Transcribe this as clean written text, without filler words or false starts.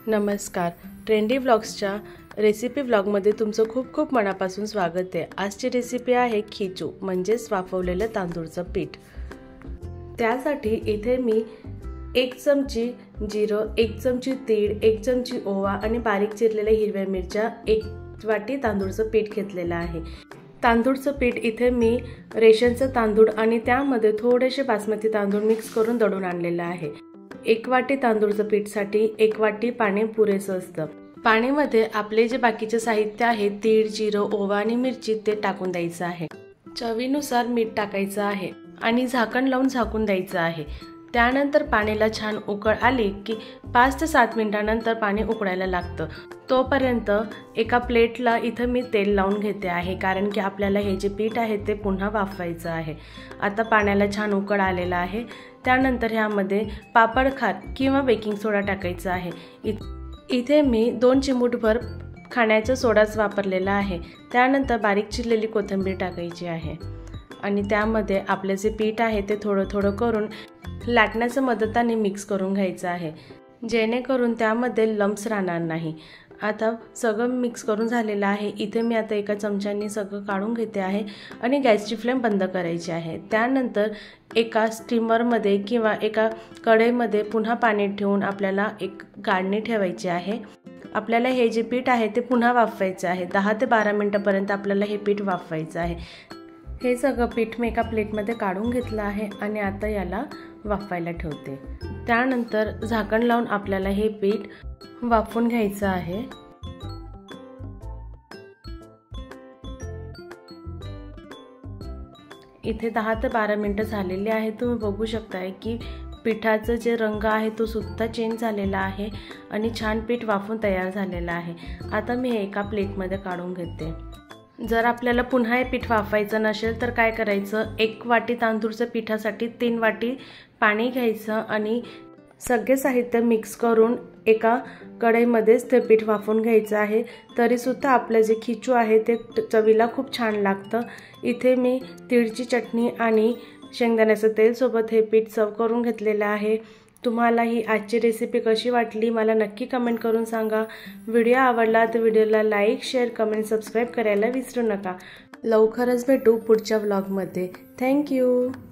नमस्कार, trendy व्लॉग्सच्या recipe व्लॉगमध्ये तुमचं खूप खूप मनापासून स्वागत आहे। आजची रेसिपी आहे खिचू म्हणजेच वाफवलेलं तांदूळचं पीठ। त्यासाठी इथे मी 1 चमची जिरं, 1 चमची तीळ, 1 चमची ओवा आणि बारीक चिरलेल्या हिरव्या मिरच्या, 1 वाटी तांदूळचं पीठ घेतलेलं आहे। तांदूळचं पीठ इथे मी रेशनचं तांदूळ आणि त्यामध्ये थोडेसे बासमती तांदूळ मिक्स करून दळून आणलेलं आहे। 1 वाटी तांदूळचं पीठसाठी 1 वाटी पाणी पुरेसं असतं। पाणीमध्ये आपले जे बाकीचे साहित्य आहे तीळ, जिरं, ओवा आणि मिरची ते टाकून द्यायचं आहे। चवीनुसार मीठ टाकायचं आहे आणि झाकण लावून झाकून द्यायचं आहे। त्यानंतर पाण्याला छान उकळ आली की 5 ते 7 मिनिटांनंतर पाणी उकळायला लागतं। तोपर्यंत एका प्लेटला इथं मी तेल लावून घेते आहे, कारण की आपल्याला हे जे पीठ आहे ते पुन्हा वाफवायचं आहे। आता पाण्याला छान उकळ आलेला आहे। त्यानंतर ह्यामध्ये पापड खार किंवा बेकिंग सोडा टाकायचा आहे। इथे मी 2 चिमूटभर खाण्याचा सोडाच वापरलेला आहे। त्यानंतर बारीक चिरलेली कोथिंबीर टाकायची आहे आणि त्यामध्ये आपले जे पीठ आहे ते थोडं थोडं करून लाटण्याच्या मदतीने मिक्स करून घ्यायचं आहे, जेणेकरून त्यामध्ये लम्प्स राहणार नाही। आता सगळं मिक्स करून झालेलं आहे। इथे मी आता एका चमच्याने सगळं काढून घेते आहे आणि गॅसची फ्लेम बंद करायची आहे। त्यानंतर एका स्टीमरमध्ये किंवा एका कढईमध्ये पुन्हा पाणी ठेवून आपल्याला एक गाळणी ठेवायची आहे। आपल्याला हे जे पीठ आहे ते पुन्हा वाफवायचं आहे। 10 ते 12 मिनिटांपर्यंत आपल्याला हे पीठ वाफवायचं आहे। हे सगळं पीठ मी एका प्लेटमध्ये काढून घेतलं आहे आणि आता याला वाफवायला ठेवते। त्यानंतर झाकण लावून आपल्याला हे पीठ वाफवून घ्यायचं आहे। इथे 10 ते 12 मिनिटं झालेली आहे। तुम्ही बघू शकताय की पिठाचा जे रंग आहे तो सुद्धा चेंज झालेला आहे आणि छान पीठ वाफून तयार झालेलं आहे। आता मी हे एका प्लेटमध्ये काढून घेते। जर आपल्याला पुन्हा हे पीठ वाफवायचं नसेल तर काय करायचं, 1 वाटी तांदूळच्या पिठासाठी 3 वाटी पाणी घ्यायचं आणि सगळे साहित्य मिक्स करून एका कढईमध्येच ते पीठ वाफवून घ्यायचं आहे। तरीसुद्धा आपलं जे खिचू आहे ते चवीला खूप छान लागतं। इथे मी तिळची चटणी आणि शेंगदाण्याचं तेल सोबत हे पीठ सर्व करून घेतलेलं आहे। तुम्हाला ही आजची रेसिपी कशी वाटली मला नक्की कमेंट करून सांगा। व्हिडिओ आवडला तर व्हिडिओला लाईक, शेअर, कमेंट, सबस्क्राईब करायला विसरू नका। लवकरच भेटू पुढच्या व्लॉगमध्ये। थँक्यू।